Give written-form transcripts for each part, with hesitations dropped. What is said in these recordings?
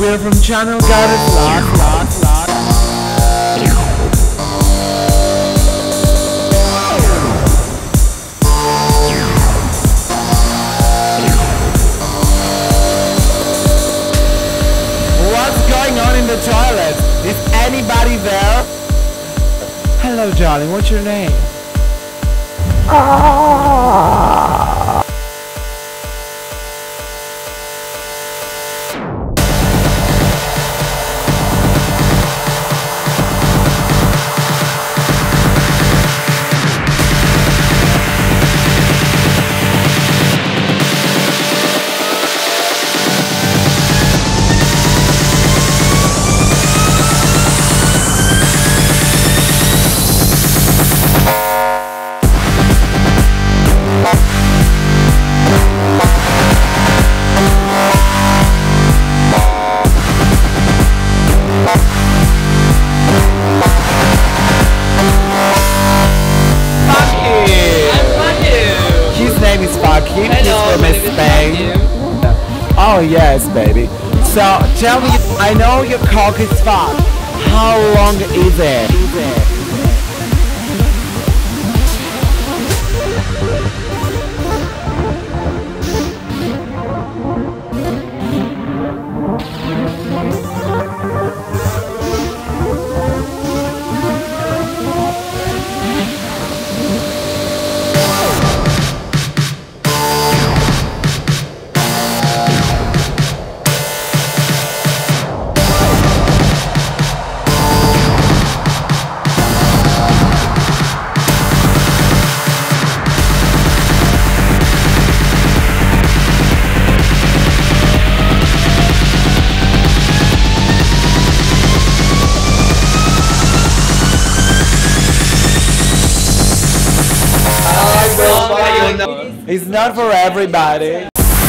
we're from channel GutterSlut. What's going on in the toilet? Is anybody there? Hello darling, what's your name? Oh yes, baby. So tell me, I know your cock is fat. How long is it? It's not for everybody.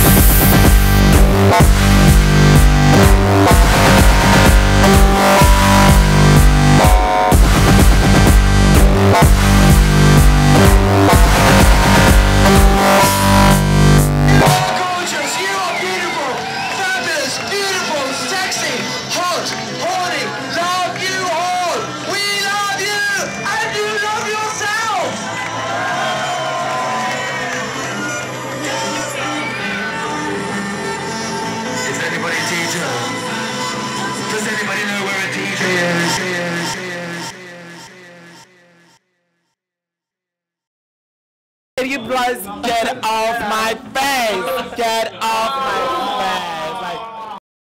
Does anybody know where a DJ is? Can you please get off my face? Get off my face.